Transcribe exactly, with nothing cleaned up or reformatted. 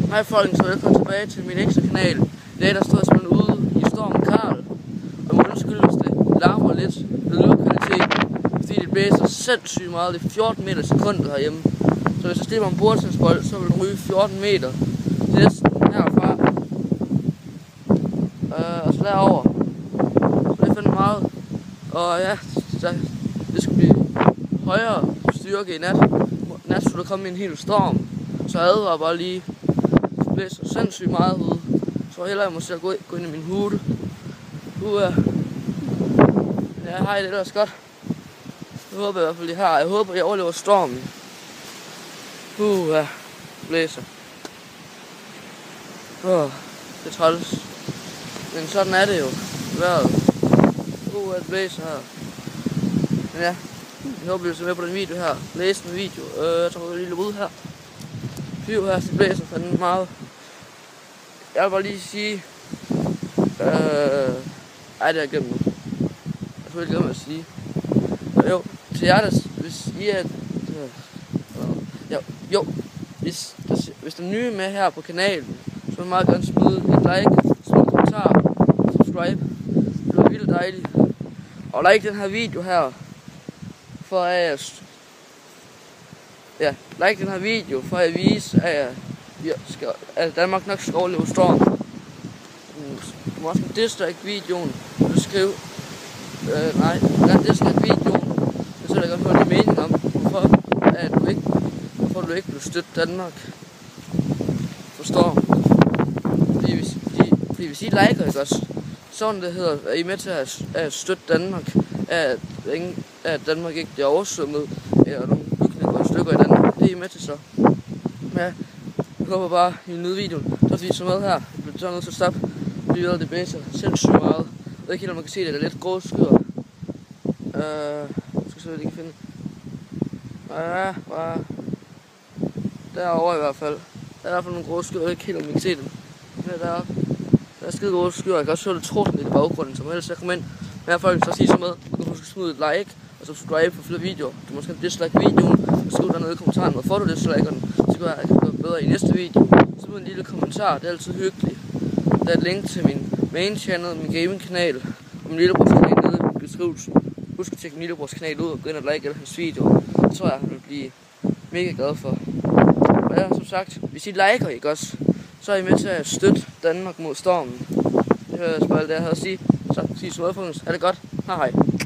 Hej folkens, og velkommen tilbage til min ekstra kanal. I dag der står jeg simpelthen ude i stormen Karl, og må undskylde, hvis det larmer lidt med lydkvaliteten, fordi det blæser sindssygt meget. Det er fjorten meter i sekundet herhjemme. Så hvis jeg slipper en bordtennisbold, så vil den ryge fjorten meter. Det er næsten herfra. Øh, og så derover. Så det er fandme meget. Og ja, det skal blive højere styrke i nat. Nat skulle der komme en hel storm. Så jeg advarer bare lige. Det blæser sindssygt meget ude. Så hellere jeg må selv gå, gå ind i min hude. Uh, ja, hej, det er ellers godt. Jeg håber i hvert fald, I har. Jeg håber, jeg overlever stormen. Uh, ja, det blæser. Uh, det er træls. Men sådan er det jo. Vejret. Uh, det blæser her. Men ja, jeg håber, I vil se med på den video her. Læs en video. Uh, jeg tror, jeg vil lige ud her. Fyv her, det blæser fandme meget. Jeg vil bare lige sige... Øh... Ej, det er jeg glemt nu. Jeg tror ikke glemt at sige. Jo, til jer, der, hvis I er... Jo, jo. Hvis, der, hvis der er nye med her på kanalen, så vil jeg meget gerne smide et like, smide en kommentar, subscribe. Det bliver vildt dejligt. Og like den her video her, for at... Ja, like den her video, for at vise, at, jeg skal, at Danmark nok skal overleve stormen. Du må også dislike videoen, du skrive, øh, nej, du kan dislike videoen, men så er der godt få din mening om, hvorfor, at du ikke, hvorfor du ikke vil støtte Danmark for stormen. Fordi hvis, de, fordi hvis I liker, ikke også, sådan det hedder, er I med til at, at støtte Danmark, at, at Danmark ikke bliver oversvømmet, eller nogle bygninger og stykker i Danmark. Det er I med til så. Ja, jeg håber bare, I vil nyde videoen. Så hvis I så med her, jeg bliver så nødt til at stoppe. Fordi det blæser sindssygt meget. Jeg ved ikke helt, om man kan se det, der er lidt grå skyer. Øh, jeg skal se, hvad de kan finde. Ja, bare derovre i hvert fald. Der er i hvert fald nogle grå skyer, jeg ved ikke helt, om man kan se dem. Ja, deroppe. Der er skide grå skyer, jeg kan også høre lidt torden lidt i baggrunden, så må ellers jeg komme ind. Men i hvert fald, så sige så med, du kan huske at smide et like og subscribe for flere videoer. Du må måske dislike videoen, og skriv dernede i kommentaren, hvorfor du disliker den. Så kan jeg gøre bedre i næste video. Så smid en lille kommentar, det er altid hyggeligt. Der er et link til min main channel, min gaming kanal, og min lillebrors kanal nede i beskrivelsen. Husk at tjekke min lillebrors kanal ud og gå ind og like alle hans videoer. Det tror jeg, han vil blive mega glad for. Og ja, som sagt, hvis I liker, ikke også, så er I med til at støtte Danmark mod stormen. Det hører jeg spørge, det jeg havde at sige. Så sig så meget, folkens. Ha' det godt. Hej hej.